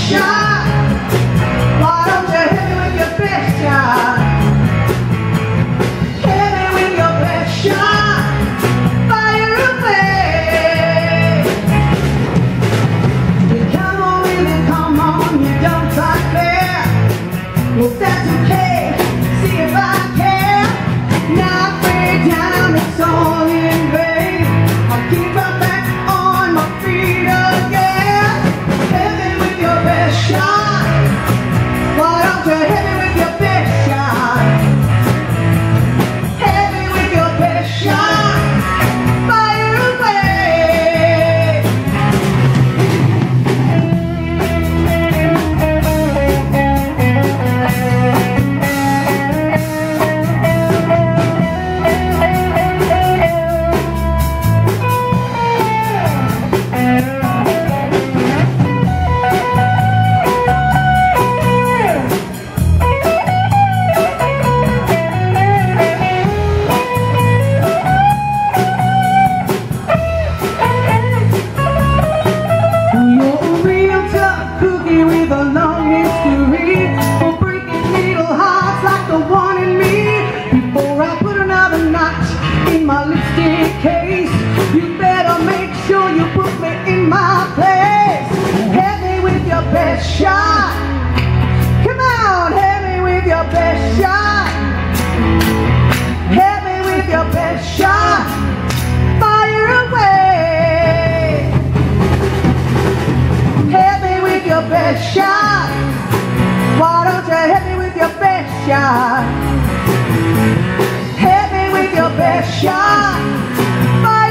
shot? Why don't you hit me with your best shot? Hit me with your best shot. Fire away. You come on in and come on, you don't talk fair. Well, that's okay. See if I care. Knock me down, it's all in vain. I'll keep my back on my feet again. Hit me with your best shot. Why don't you hit me with your best shot? Hit me with your best shot. Fire away. With a long history for breaking little hearts like the one in me. Before I put another notch in my lipstick case, you better make sure you put me in my place. Hit me with your best shot. Come on, hit me with your best shot. Hit me with your best shot. Fire away. Hit me with your best shot. Why don't you hit me with your best shot? Hit me with your best shot.